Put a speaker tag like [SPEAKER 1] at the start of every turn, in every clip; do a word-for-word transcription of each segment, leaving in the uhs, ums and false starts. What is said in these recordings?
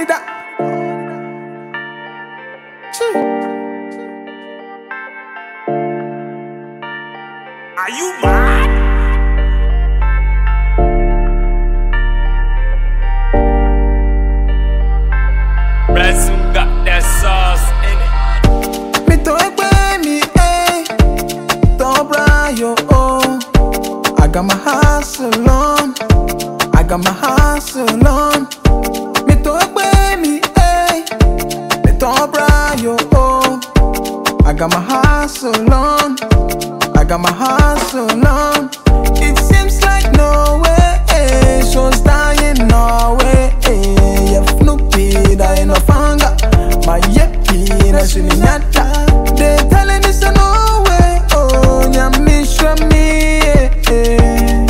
[SPEAKER 1] call it that. Are you mad? Resume got that sauce in it. Me to it me, eh? Don't bra yo oh. I got my hustle on. I got my hustle on. Me to it me, eh? Me don't bra yo oh. I got my hustle on. I got my hustle on. It seems like no way, eh? Shows dying no way, eh? If no paid, I ain't no fanga. My yeppy, that's in the they telling me so no way, oh, nyami show me, eh, eh.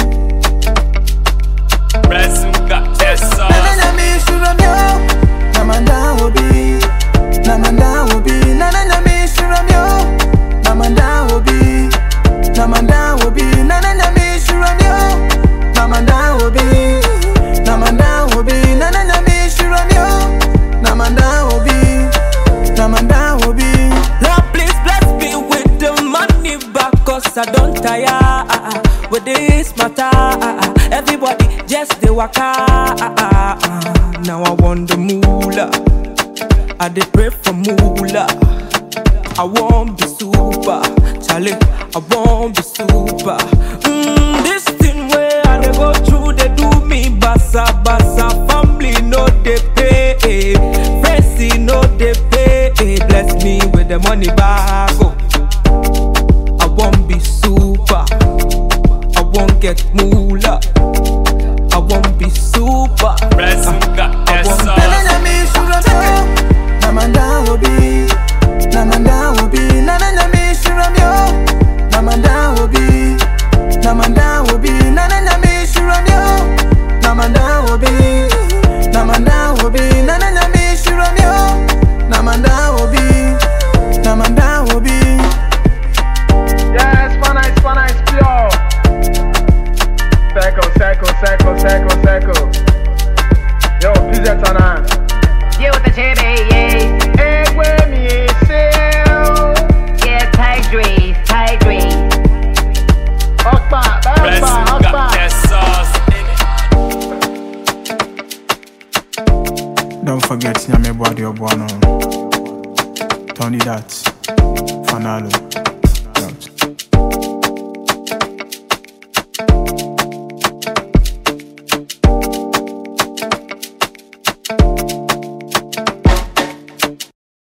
[SPEAKER 1] Resume got that sauce. Nyami show me, oh, namanda will be, namanda will be, nyami show me, oh, namanda will be, namanda will be, nyami show me, oh, namanda will be, namanda will be, nyami show me, oh, namanda will be, namanda will be.
[SPEAKER 2] Lord, please bless me with the money back, cause I don't tire with this matter. Everybody just the waka. Now I want the moolah. I dey pray for moolah. I won't be super, Charlie. I won't be super. Mm, this thing where I dey go through, they do me bassa bassa. Family no they pay, friends no they pay. Bless me with the money back. Oh. I won't be super. I won't get moolah. I won't be super.
[SPEAKER 1] Resume got that sauce.
[SPEAKER 2] Namanda will be, Namanda will be, Namanda me shuramyo. Namanda will be, Namanda will be, Namanda me shuramyo. Namanda will be, Namanda will be, Namanda me shuramyo. Namanda will be, Namanda will be.
[SPEAKER 1] Yes, Fana, it's Fana, it's pure. Circle, circle, circle, circle, circle. Yo, please get on hand.
[SPEAKER 3] You with the chibi, yeah.
[SPEAKER 1] Hey, where me sell?
[SPEAKER 3] Yeah, tight dreams, tight dreams.
[SPEAKER 1] Okpa,
[SPEAKER 4] Resume
[SPEAKER 1] Okpa,
[SPEAKER 4] got that sauce in it.
[SPEAKER 5] Don't forget, Nyame Bwadi Obuano. Tony Dath, Franaalo.